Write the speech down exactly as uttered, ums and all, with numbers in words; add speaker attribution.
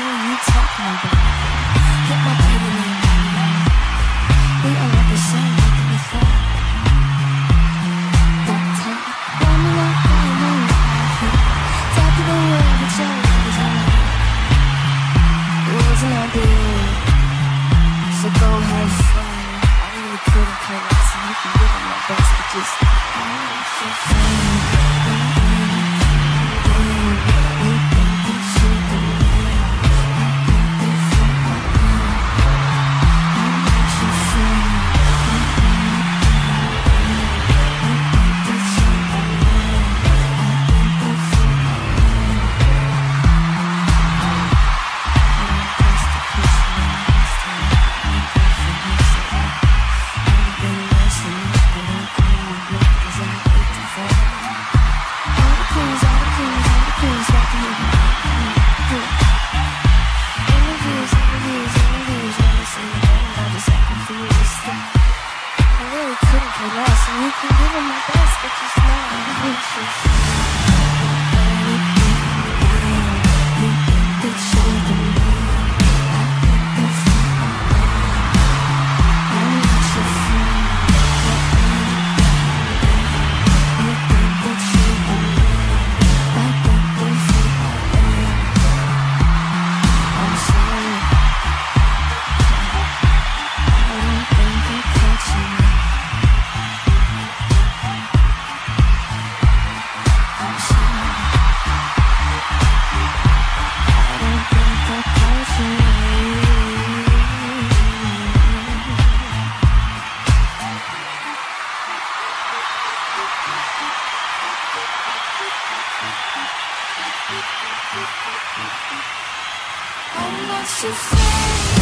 Speaker 1: are you talking about? Hit my pretty name. We are not the same like before. That time, warming up, I know you feel. Top of the world, but your love is on. It wasn't ideal, so go have fun. I really couldn't care less, and you can give it my best, but just I need your friend. You can give him my best, but just know I need you. I'm not your friend.